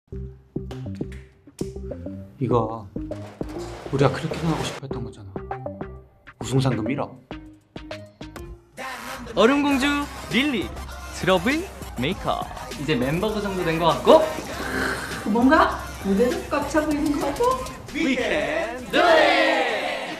이거 우리가 그렇게 하고 싶어 했던 거잖아. 우승상금 1억. 얼음공주 릴리 트러블 메이커. 이제 멤버가 정도 된 것 같고 뭔가 무대도 꽉 차 보이는 거 같고. We can do it!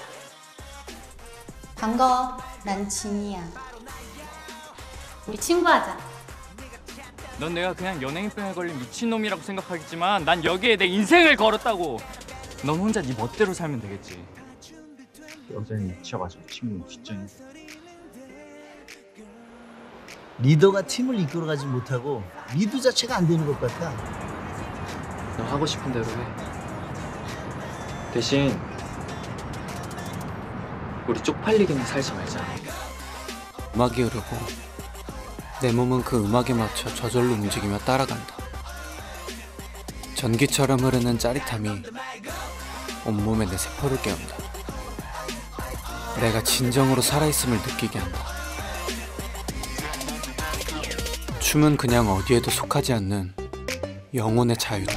반가워. 난 진이야. 우리 친구하자. 넌 내가 그냥 연예인병에 걸린 미친놈이라고 생각하겠지만 난 여기에 내 인생을 걸었다고. 넌 혼자 네 멋대로 살면 되겠지. 여전히 미쳐가지고 친구 뒷전이. 리더가 팀을 이끌어가지 못하고 리드 자체가 안 되는 것 같아. 너 하고 싶은 대로 해. 대신 우리 쪽팔리게는 살지 말자. 음악이 흐르고 내 몸은 그 음악에 맞춰 저절로 움직이며 따라간다. 전기처럼 흐르는 짜릿함이 온몸에 내 세포를 깨운다. 내가 진정으로 살아있음을 느끼게 한다. 춤은 그냥 어디에도 속하지 않는 영혼의 자유다.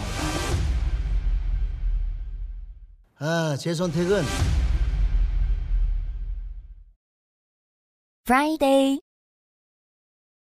아, 제 선택은 Friday